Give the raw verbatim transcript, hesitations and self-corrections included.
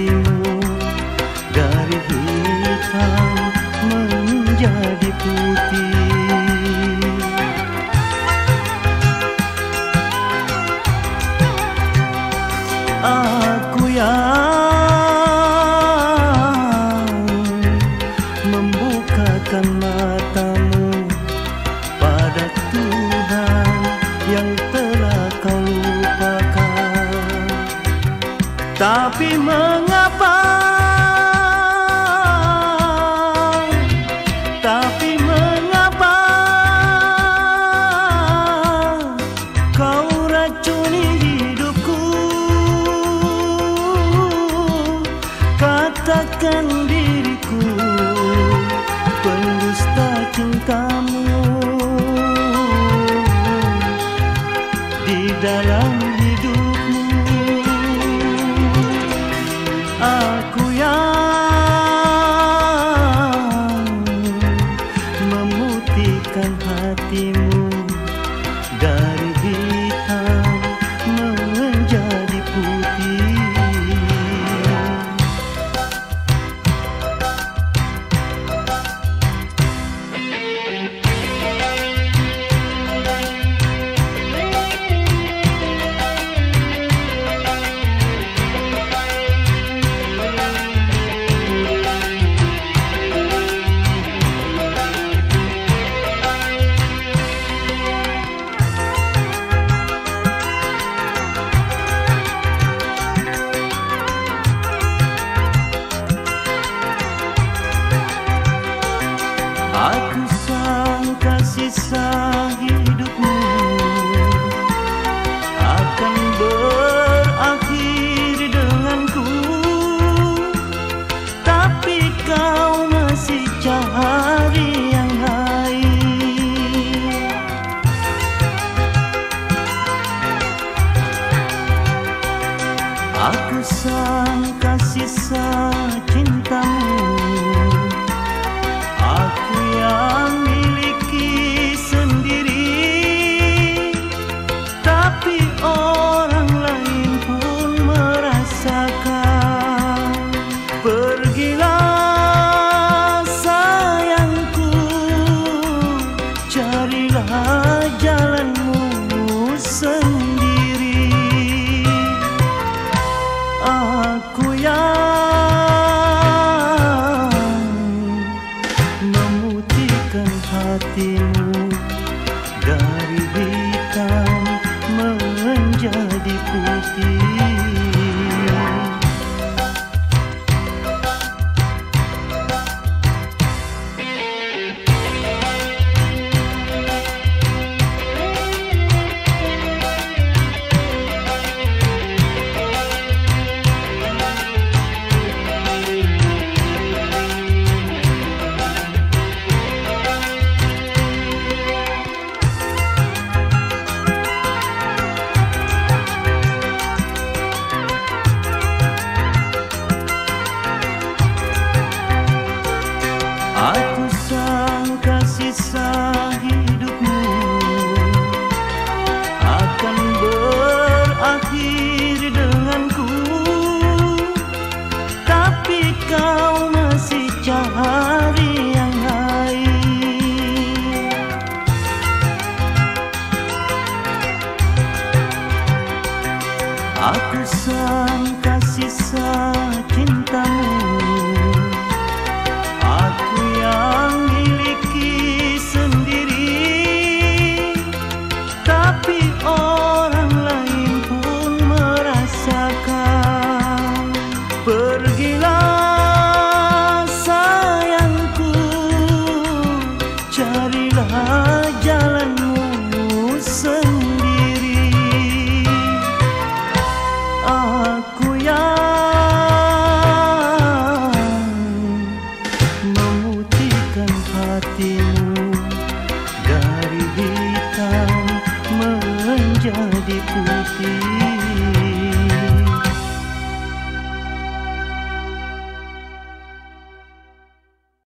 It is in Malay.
hatimu dari hitam menjadi putih. Aku yang membukakan matamu pada Tuhan yang telah kau lupakan. Tapi mengapa, tapi mengapa kau racuni hidupku? Katakan diriku pendusta cintamu di dalam hidupmu. Aku yang memutihkan hatimu dari hitam menjadi putih. Aku sangka sisa hidupmu akan berakhir denganku, tapi kau masih cari yang lain. Aku sangka sisa cintamu aku yang miliki sendiri, tapi orang lain pun merasakan. Pergilah sayangku, carilah jalanmu sendiri. Aku yang hatimu dari hitam menjadi putih. Aku sangka sisa hidupmu akan berakhir denganku, tapi kau masih cari yang lain. Aku sangka sisa cintamu aku yang miliki sendiri, tapi orang lain pun merasakan. Pergilah sayangku, carilah jalanmu sendiri. Aku yang hatimu dari hitam menjadi putih.